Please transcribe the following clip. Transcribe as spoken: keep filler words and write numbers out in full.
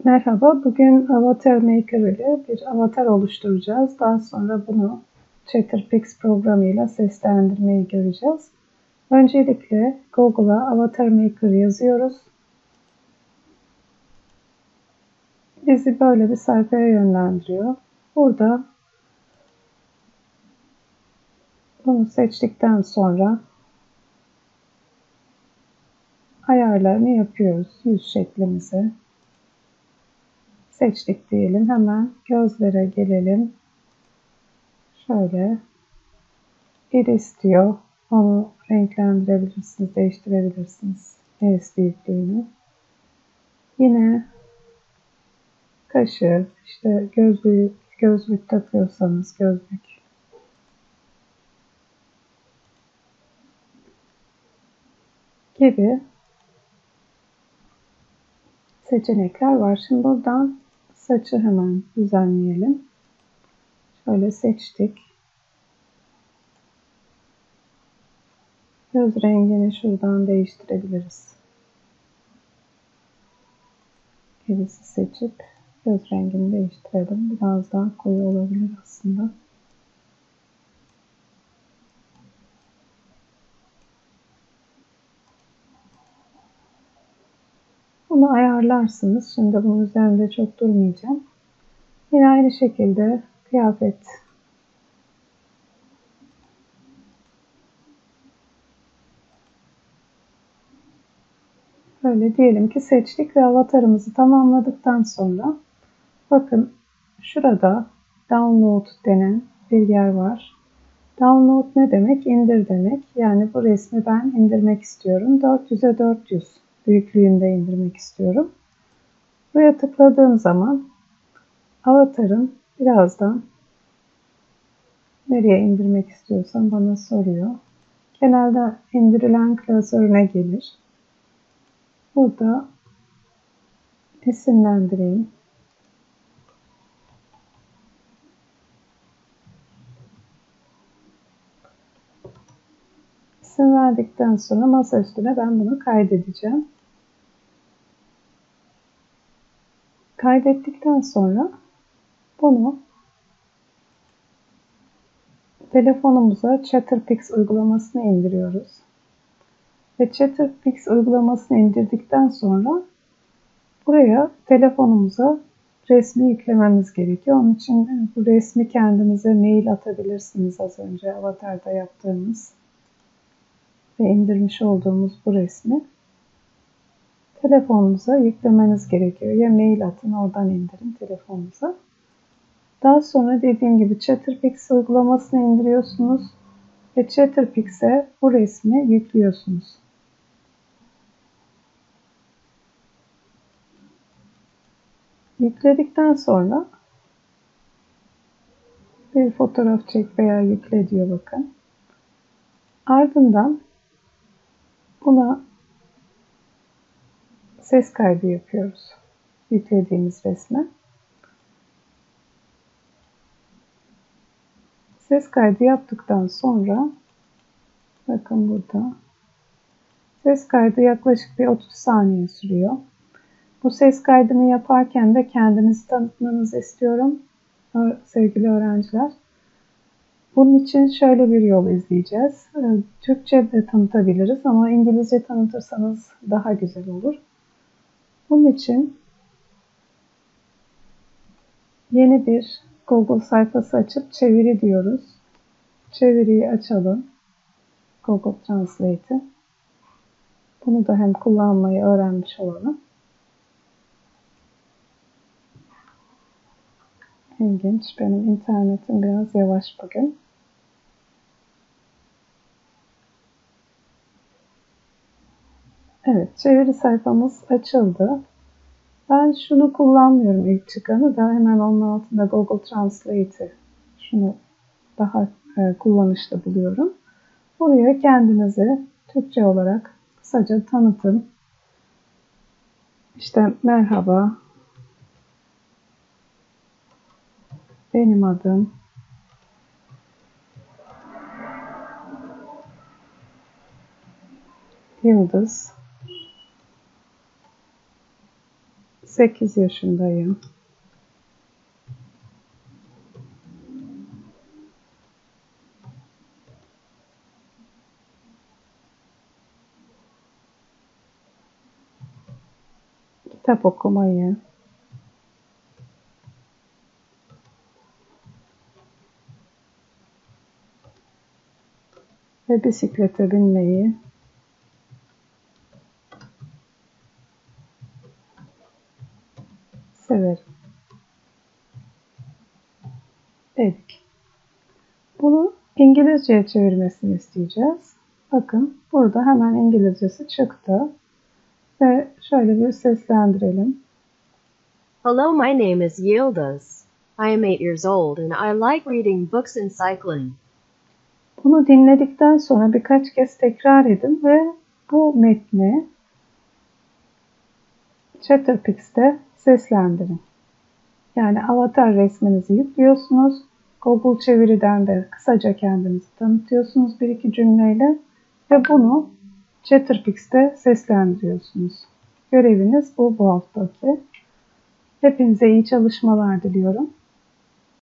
Merhaba, bugün Avatar Maker ile bir avatar oluşturacağız. Daha sonra bunu Chatterpix programıyla seslendirmeyi göreceğiz. Öncelikle Google'a Avatar Maker yazıyoruz. Bizi böyle bir sayfaya yönlendiriyor. Burada bunu seçtikten sonra ayarlarını yapıyoruz. Yüz şeklimizi seçtik diyelim. Hemen gözlere gelelim. Şöyle iris diyor. Onu renklendirebilirsiniz, değiştirebilirsiniz. Iris büyüklüğünü. Yine kaşı, işte gözlük, gözlük takıyorsanız gözlük. Gibi seçenekler var. Şimdi buradan saçı hemen düzenleyelim. Şöyle seçtik. Göz rengini şuradan değiştirebiliriz. Birisi seçip göz rengini değiştirelim. Biraz daha koyu olabilir aslında. Bunu ayarlarsınız. Şimdi bunun üzerinde çok durmayacağım. Yine aynı şekilde kıyafet böyle diyelim ki seçtik ve avatarımızı tamamladıktan sonra bakın şurada download denen bir yer var. Download ne demek? İndir demek. Yani bu resmi ben indirmek istiyorum. dört yüze dört yüz büyüklüğünde indirmek istiyorum. Buraya tıkladığım zaman avatarım birazdan nereye indirmek istiyorsam bana soruyor. Genelde indirilen klasörüne gelir. Burada isimlendireyim. İsim verdikten sonra masa üstüne ben bunu kaydedeceğim. Kaydettikten sonra bunu telefonumuza Chatterpix uygulamasını indiriyoruz. Ve Chatterpix uygulamasını indirdikten sonra buraya telefonumuza resmi yüklememiz gerekiyor. Onun için bu resmi kendinize mail atabilirsiniz, az önce avatarda yaptığımız ve indirmiş olduğumuz bu resmi telefonunuza yüklemeniz gerekiyor. Ya mail atın, oradan indirin telefonunuza. Daha sonra dediğim gibi Chatterpix uygulamasını indiriyorsunuz ve Chatterpix'e bu resmi yüklüyorsunuz. Yükledikten sonra bir fotoğraf çek veya yükle diyor bakın. Ardından buna ses kaydı yapıyoruz. Yüklediğimiz resme. Ses kaydı yaptıktan sonra bakın burada ses kaydı yaklaşık bir otuz saniye sürüyor. Bu ses kaydını yaparken de kendinizi tanıtmanızı istiyorum sevgili öğrenciler. Bunun için şöyle bir yol izleyeceğiz. Türkçe de tanıtabiliriz ama İngilizce tanıtırsanız daha güzel olur. Bunun için yeni bir Google sayfası açıp çeviri diyoruz. Çeviriyi açalım. Google Translate'i. Bunu da hem kullanmayı öğrenmiş olalım. İlginç. Benim internetim biraz yavaş bugün. Evet, çeviri sayfamız açıldı. Ben şunu kullanmıyorum, ilk çıkanı da hemen onun altında Google Translate'i. Şunu daha e, kullanışlı buluyorum. Buraya kendinizi Türkçe olarak kısaca tanıtın. İşte merhaba, benim adım Yıldız. sekiz yaşındayım. Kitap okumayı, ve bisiklete binmeyi severim dedik. Bunu İngilizceye çevirmesini isteyeceğiz. Bakın burada hemen İngilizcesi çıktı. Ve şöyle bir seslendirelim. Hello, my name is Yildiz. I am eight years old and I like reading books and cycling. Bunu dinledikten sonra birkaç kez tekrar edin ve bu metni Chatterpix'te seslendirin. Yani avatar resminizi yüklüyorsunuz. Google Çeviri'den de kısaca kendinizi tanıtıyorsunuz bir iki cümleyle ve bunu Chatterpix'te seslendiriyorsunuz. Göreviniz bu bu haftaki. Hepinize iyi çalışmalar diliyorum.